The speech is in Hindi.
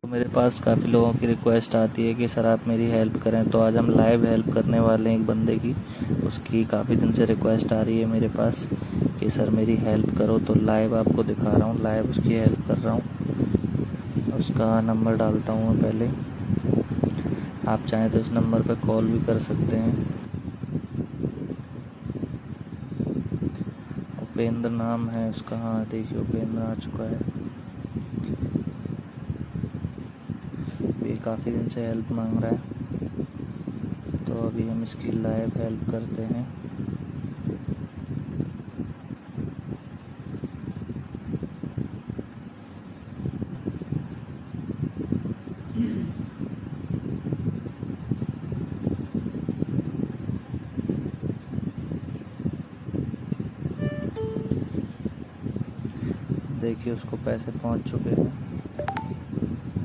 तो मेरे पास काफ़ी लोगों की रिक्वेस्ट आती है कि सर आप मेरी हेल्प करें, तो आज हम लाइव हेल्प करने वाले हैं एक बंदे की। उसकी काफ़ी दिन से रिक्वेस्ट आ रही है मेरे पास कि सर मेरी हेल्प करो, तो लाइव आपको दिखा रहा हूँ, लाइव उसकी हेल्प कर रहा हूँ। उसका नंबर डालता हूँ मैं पहले। आप चाहें तो इस नंबर पर कॉल भी कर सकते हैं। उपेंद्र नाम है उसका। हाँ देखिए, उपेंद्र आ चुका है। ये काफ़ी दिन से हेल्प मांग रहा है, तो अभी हम इसकी लाइव हेल्प करते हैं। देखिए उसको पैसे पहुंच चुके हैं।